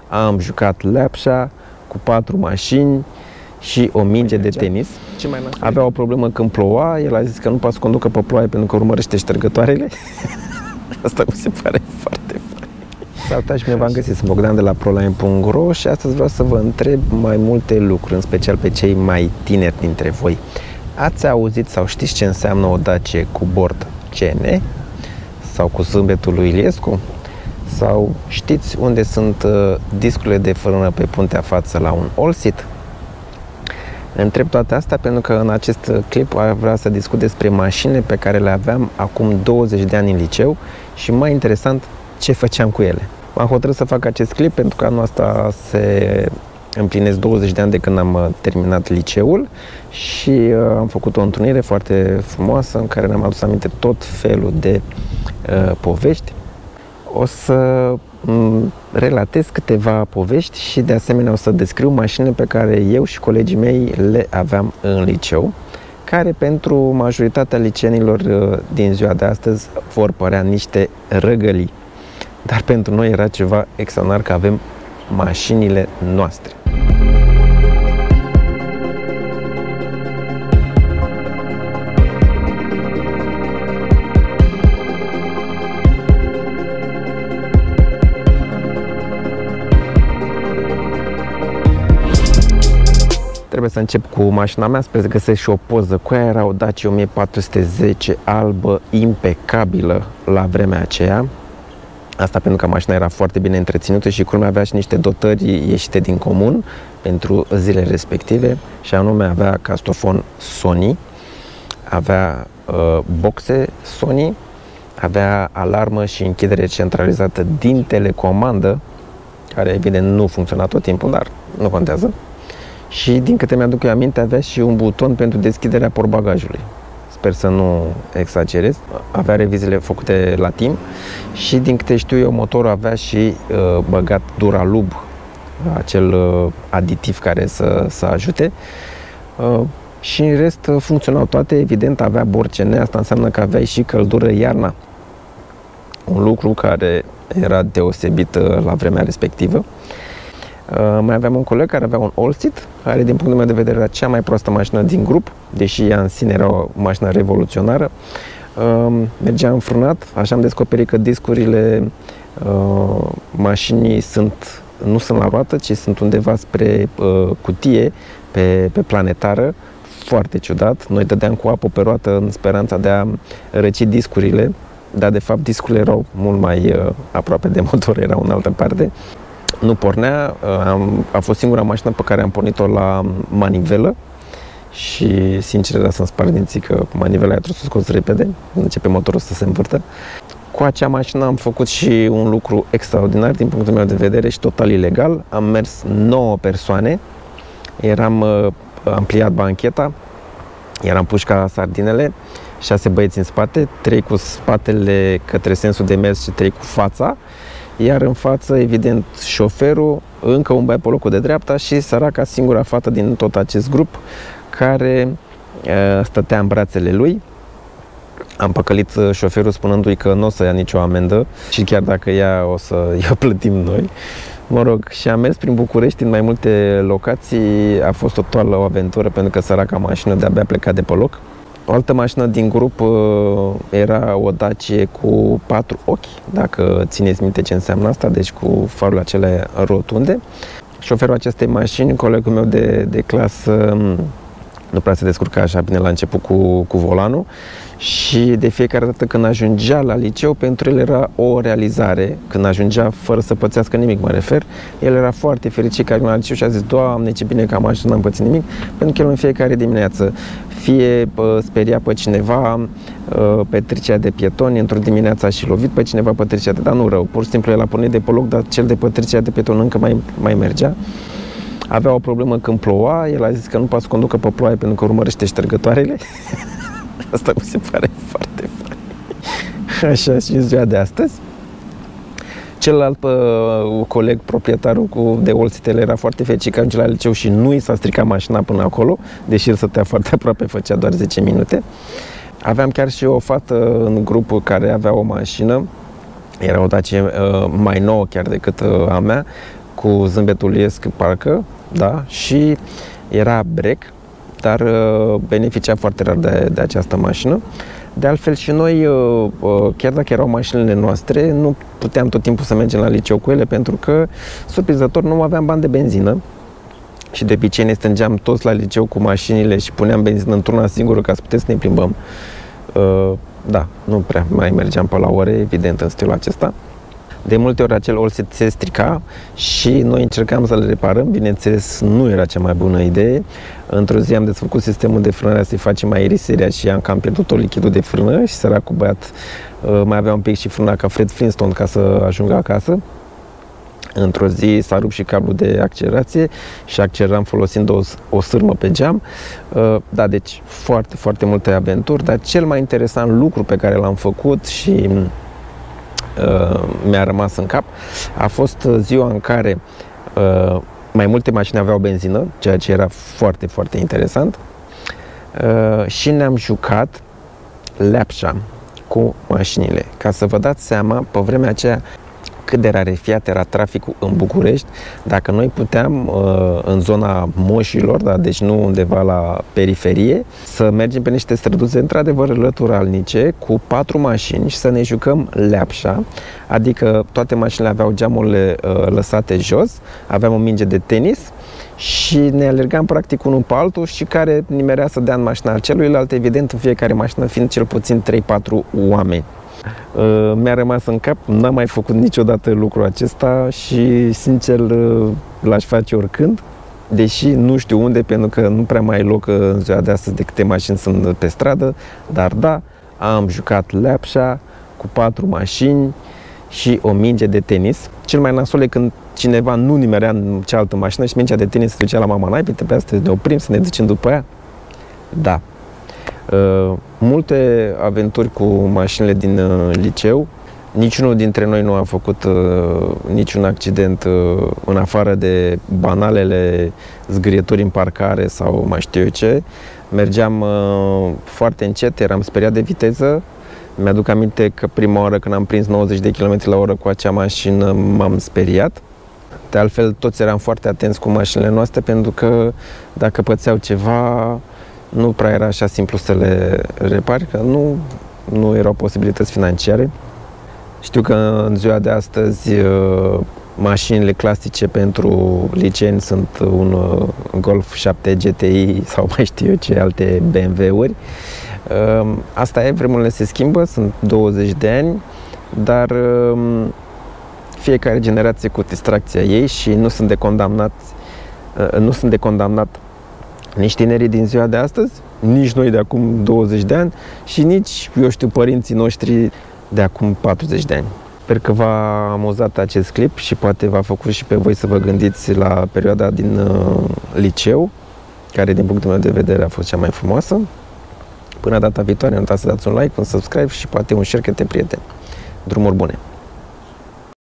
am jucat leapșa cu 4 mașini și o minge de tenis. Avea o problemă când ploua, el a zis că nu poate să conducă pe ploaie pentru că urmărește ștergătoarele. Asta mi se pare foarte fain. Salutați, bine v-am găsit, sunt Bogdan de la proline.ro și astăzi vreau să vă întreb mai multe lucruri, în special pe cei mai tineri dintre voi. Ați auzit sau știți ce înseamnă o Dacie cu bord CN sau cu zâmbetul lui Iliescu? Sau știți unde sunt discurile de frână pe puntea față la un all-seat? Întreb toate astea pentru că în acest clip vreau să discut despre mașinile pe care le aveam acum 20 de ani în liceu și mai interesant, ce făceam cu ele. M-am hotărât să fac acest clip pentru că anul ăsta se împlinesc 20 de ani de când am terminat liceul și am făcut o întâlnire foarte frumoasă în care ne-am adus aminte tot felul de povești. O să relatez câteva povești și de asemenea o să descriu mașinile pe care eu și colegii mei le aveam în liceu, care pentru majoritatea liceenilor din ziua de astăzi vor părea niște răgălii. Dar pentru noi era ceva extraordinar că avem mașinile noastre. Trebuie să încep cu mașina mea, sper să găsesc și o poză cu ea. Era o Dacia 1410 albă, impecabilă la vremea aceea. Asta pentru că mașina era foarte bine întreținută și culmea avea și niște dotări ieșite din comun pentru zilele respective, și anume avea castofon Sony, avea boxe Sony, avea alarmă și închidere centralizată din telecomandă, care evident nu funcționa tot timpul, dar nu contează. Și din câte mi-aduc eu aminte, avea și un buton pentru deschiderea portbagajului. Sper să nu exagerez. Avea reviziile făcute la timp și din câte știu eu, motorul avea și băgat Duralub, acel aditiv care să ajute. Și în rest funcționau toate, evident avea bord CN, asta înseamnă că aveai și căldură iarna. Un lucru care era deosebit la vremea respectivă. Mai aveam un coleg care avea un all-seat, care din punctul meu de vedere era cea mai proastă mașină din grup, deși ea în sine era o mașină revoluționară. Mergea înfrânat, așa am descoperit că discurile mașinii nu sunt la roată, ci sunt undeva spre cutie, pe planetară. Foarte ciudat. Noi dădeam cu apă pe roată în speranța de a răci discurile, dar de fapt discurile erau mult mai aproape de motor, erau în altă parte. Nu pornea, a fost singura mașină pe care am pornit-o la manivelă și sincer era să-mi spar dinții că manivela aia trebuie să o scoți repede, începe motorul să se învârtă. Cu acea mașină am făcut și un lucru extraordinar din punctul meu de vedere și total ilegal. Am mers 9 persoane, am pliat bancheta, eram puși ca sardinele, 6 băieți în spate, 3 cu spatele către sensul de mers și 3 cu fața. Iar în față, evident, șoferul, încă un băiat pe locul de dreapta și săraca singura fată din tot acest grup care stătea în brațele lui. Am păcălit șoferul spunându-i că nu o să ia nicio amendă și chiar dacă o să o plătim noi. Mă rog, și am mers prin București în mai multe locații, a fost total o aventură pentru că săraca mașină de-abia pleca de pe loc. O altă mașină din grup era o Dacie cu 4 ochi, dacă țineți minte ce înseamnă asta, deci cu farurile acelea rotunde. Șoferul acestei mașini, colegul meu de clasă, nu prea se descurca așa bine la început cu volanul și de fiecare dată când ajungea la liceu, pentru el era o realizare. Când ajungea fără să pățească nimic, mă refer, el era foarte fericit că ajungea la liceu și a zis: Doamne, ce bine că am ajuns, n-am pățit nimic, pentru că el în fiecare dimineață fie speria pe cineva, pe trecerea de pietoni, într-o dimineață a și lovit pe cineva pe trecerea dar nu rău, pur și simplu el a pornit de pe loc, dar cel de pe trecerea de pietoni încă mai mergea. Avea o problemă când ploua, el a zis că nu poate să conducă pe ploaie pentru că urmărește ștergătoarele. Asta mi se pare foarte fain. Așa și în ziua de astăzi. Celălalt coleg, proprietarul de all-seat, era foarte fericit că ajunge la liceu și nu i s-a stricat mașina până acolo, deși el stătea foarte aproape, făcea doar 10 minute. Aveam chiar și o fată în grup care avea o mașină, era o Dacie mai nouă chiar decât a mea, cu zâmbetul iesc parcă, da, și era break, dar beneficia foarte rar de această mașină. De altfel și noi, chiar dacă erau mașinile noastre, nu puteam tot timpul să mergem la liceu cu ele, pentru că, surprinzător, nu aveam bani de benzină. Și de obicei ne strângeam toți la liceu cu mașinile și puneam benzină într-una singură ca să putem să ne plimbăm. Da, nu prea mai mergeam pe la ore, evident, în stilul acesta. De multe ori acel all-set se strica și noi încercam să le reparăm. Bineînțeles, nu era cea mai bună idee. Într-o zi am desfăcut sistemul de frânare să-i facem aeriseria și am cam pierdut tot lichidul de frână și săracul băiat mai avea un pic și frâna ca Fred Flintstone ca să ajungă acasă. Într-o zi s-a rupt și cablul de accelerație și acceleram folosind o sârmă pe geam. Da, deci foarte, foarte multe aventuri, dar cel mai interesant lucru pe care l-am făcut și mi-a rămas în cap a fost ziua în care mai multe mașini aveau benzină, ceea ce era foarte, foarte interesant, și ne-am jucat Leapșa cu mașinile. Ca să vă dați seama, pe vremea aceea, cât de rarefiat era traficul în București, dacă noi puteam în zona moșilor, da, deci nu undeva la periferie, să mergem pe niște străduțe într-adevăr lăturalnice cu 4 mașini și să ne jucăm Leapșa, adică toate mașinile aveau geamurile lăsate jos, aveam o minge de tenis și ne alergam practic unul pe altul și care nimerea să dea în mașina celuilalt, evident în fiecare mașină fiind cel puțin 3-4 oameni. Mi-a rămas în cap, n-am mai făcut niciodată lucrul acesta și sincer l-aș face oricând, deși nu știu unde, pentru că nu prea mai ai loc în ziua de astăzi de câte mașini sunt pe stradă, dar da, am jucat Leapșa cu 4 mașini și o minge de tenis. Cel mai nasol e când cineva nu nimerea în cealaltă mașină și mingea de tenis se ducea la mama naibii, trebuia să ne oprim, să ne ducem după ea. Da. Multe aventuri cu mașinile din liceu. Niciunul dintre noi nu a făcut niciun accident în afară de banalele zgârieturi în parcare sau mai știu eu ce. Mergeam foarte încet, eram speriat de viteză. Mi-aduc aminte că prima oară când am prins 90 de km/h cu acea mașină m-am speriat. De altfel, toți eram foarte atenți cu mașinile noastre, pentru că dacă pățeau ceva, nu prea era așa simplu să le repari, că nu erau posibilități financiare. Știu că în ziua de astăzi mașinile clasice pentru liceeni sunt un Golf 7 GTI sau mai știu eu ce alte BMW-uri. Asta e, vremurile se schimbă, sunt 20 de ani, dar fiecare generație cu distracția ei și nu sunt de condamnat nici tinerii din ziua de astăzi, nici noi de acum 20 de ani și nici, eu știu, părinții noștri de acum 40 de ani. Sper că v-a amuzat acest clip și poate v-a făcut și pe voi să vă gândiți la perioada din liceu, care din punctul meu de vedere a fost cea mai frumoasă. Până data viitoare, nu uitați să dați un like, un subscribe și poate un share către prieteni. Drumuri bune!